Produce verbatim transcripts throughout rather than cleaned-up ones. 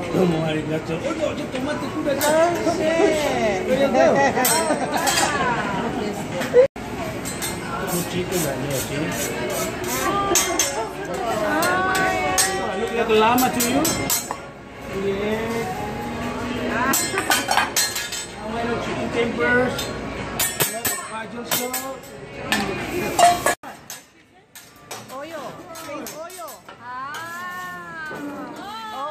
どうもありがとう。おい、ちょっと待ってください。Chicken right here, see? Look like a llama to you? Yeah. How many chicken tempers? Kajal salt. Oil. Face oil. Ah. Oh.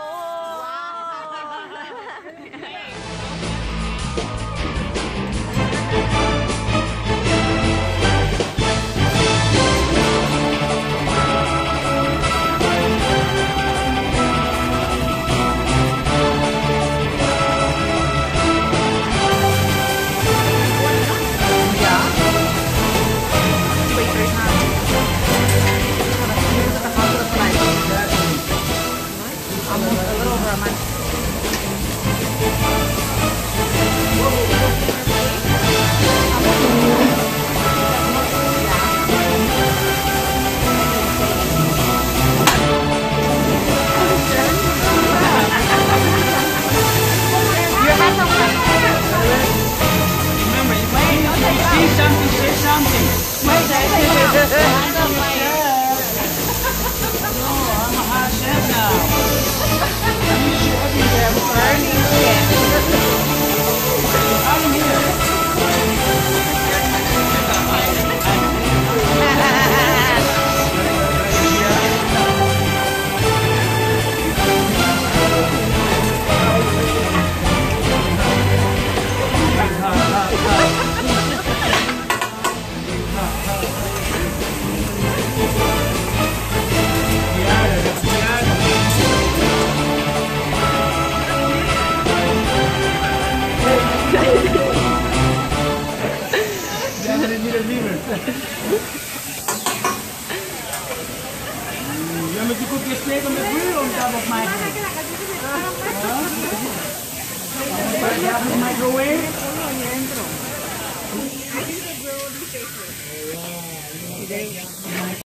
Ya me dijo que esté con el grill on top of my head. Microwave.